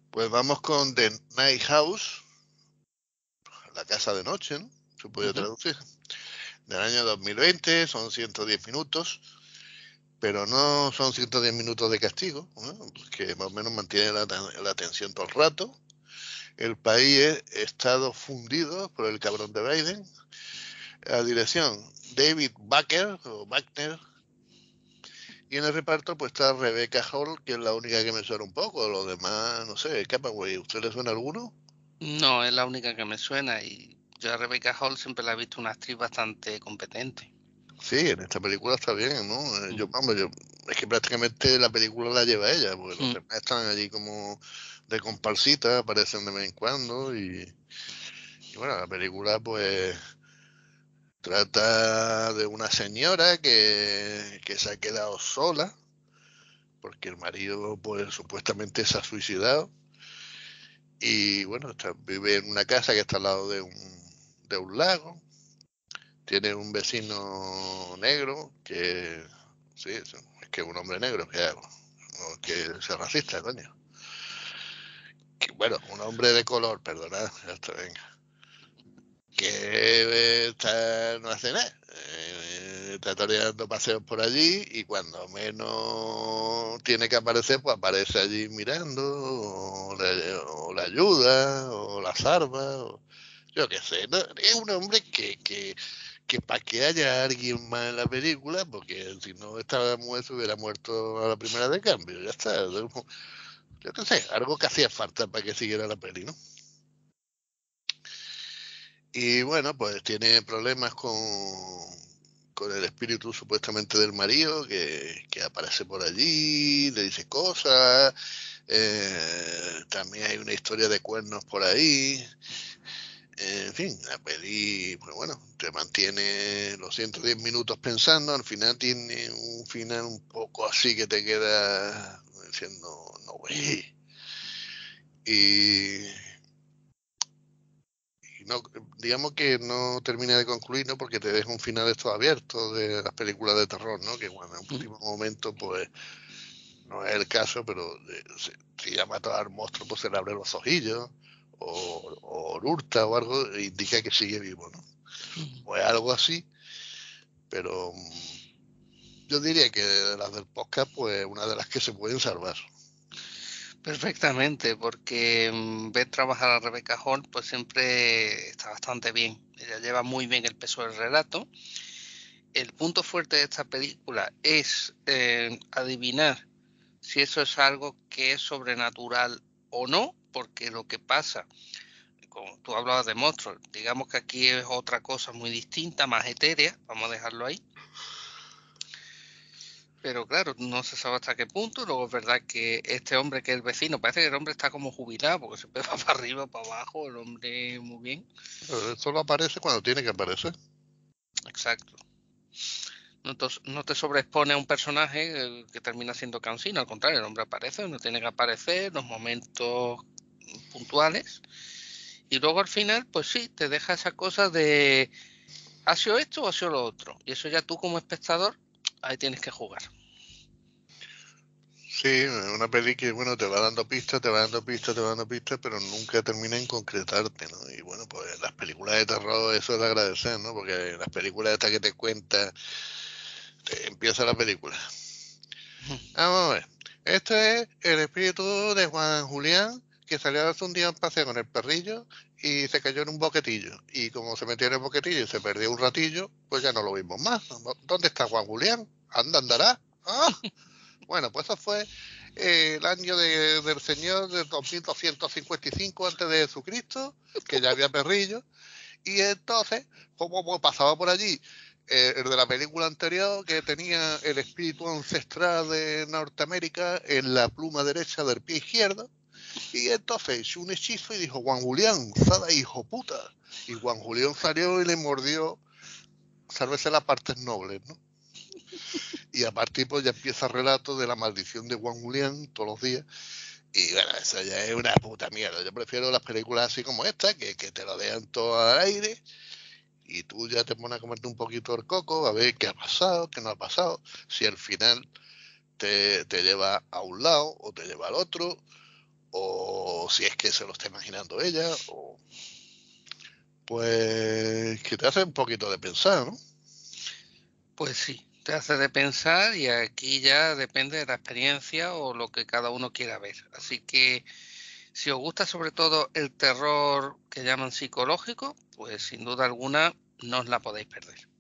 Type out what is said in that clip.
Pues vamos con The Night House, la casa de noche, ¿no? Se puede Ujú. traducir. Del año 2020, son 110 minutos, pero no son 110 minutos de castigo, ¿no? Que más o menos mantiene la atención todo el rato. El país es estado fundido por el cabrón de Biden. La dirección, David Baker, o Wagner. Y en el reparto pues está Rebecca Hall, que es la única que me suena un poco. Los demás, no sé, Capaway, ¿usted le suena alguno? No, es la única que me suena y yo a Rebecca Hall siempre la he visto una actriz bastante competente. Sí, en esta película está bien, ¿no? Yo, Ujú. vamos, es que prácticamente la película la lleva ella, porque los Mm. demás están allí como de comparsita, aparecen de vez en cuando y bueno, la película pues trata de una señora que se ha quedado sola porque el marido pues supuestamente se ha suicidado y bueno, vive en una casa que está al lado de un lago, tiene un vecino negro que, sí, es que es un hombre negro, ¿qué hago? No, que sea racista, coño. Que, bueno, un hombre de color, perdonad, ya está, venga. Que no hace nada. Está toreando paseos por allí y cuando menos tiene que aparecer, pues aparece allí mirando, o le ayuda, o la salva, o yo qué sé. ¿No? Es un hombre que para que haya alguien más en la película, porque si no esta mujer se hubiera muerto a la primera de cambio, ya está. Yo qué sé, algo que hacía falta para que siguiera la peli, ¿no? Y bueno, pues tiene problemas con el espíritu supuestamente del marido que aparece por allí, le dice cosas, también hay una historia de cuernos por ahí, en fin, la peli, pues bueno, te mantiene los 110 minutos pensando, al final tiene un final un poco así que te queda diciendo, no, güey. Y, y no, digamos que no termina de concluir, ¿no? Porque te deja un final esto abierto de las películas de terror, ¿no? Que bueno, en un Mm. último momento, pues no es el caso, pero si ya mata al monstruo, pues se le abren los ojillos, o hurta o algo, e indica que sigue vivo, ¿no? Mm. Pues algo así, pero yo diría que de las del podcast, pues una de las que se pueden salvar. Perfectamente, porque ver trabajar a Rebecca Hall pues siempre está bastante bien. Ella lleva muy bien el peso del relato. El punto fuerte de esta película es adivinar si eso es algo que es sobrenatural o no, porque lo que pasa, como tú hablabas de monstruos, digamos que aquí es otra cosa muy distinta, más etérea, vamos a dejarlo ahí. Pero claro, no se sabe hasta qué punto. Luego es verdad que este hombre que es el vecino, parece que el hombre está como jubilado, porque siempre va para arriba, para abajo, el hombre muy bien. Pero solo aparece cuando tiene que aparecer. Exacto. No te sobreexpone a un personaje que termina siendo cansino, al contrario, el hombre aparece donde tiene que aparecer, en los momentos puntuales. Y luego al final, pues sí, te deja esa cosa de ¿ha sido esto o ha sido lo otro? Y eso ya tú como espectador, ahí tienes que jugar. Sí, una peli que, bueno, te va dando pistas, te va dando pistas, te va dando pistas, pero nunca termina en concretarte, ¿no? Y bueno, pues las películas de terror, eso es de agradecer, ¿no? Porque las películas estas que te cuentan, te empieza la película. Vamos a ver. Este es el espíritu de Juan Julián, que salió hace un día a paseo con el perrillo y se cayó en un boquetillo. Y como se metió en el boquetillo y se perdió un ratillo, pues ya no lo vimos más. ¿Dónde está Juan Julián? ¿Anda, andará? Ah, bueno, pues eso fue el año del Señor de 2255 antes de Jesucristo, que ya había perrillo, y entonces, como pasaba por allí el de la película anterior, que tenía el espíritu ancestral de Norteamérica en la pluma derecha del pie izquierdo, y entonces hizo un hechizo y dijo, Juan Julián, sal hijo puta. Y Juan Julián salió y le mordió, sálvese las partes nobles, ¿no? Y a partir pues ya empieza el relato de la maldición de Juan Julián todos los días. Y bueno, eso ya es una puta mierda. Yo prefiero las películas así como esta, que te lo dejan todo al aire y tú ya te pones a comerte un poquito el coco, a ver qué ha pasado, qué no ha pasado, si al final te lleva a un lado o te lleva al otro, o o si es que se lo está imaginando ella, o pues que te hace un poquito de pensar, ¿no? Pues sí, te hace de pensar y aquí ya depende de la experiencia o lo que cada uno quiera ver. Así que si os gusta sobre todo el terror que llaman psicológico, pues sin duda alguna no os la podéis perder.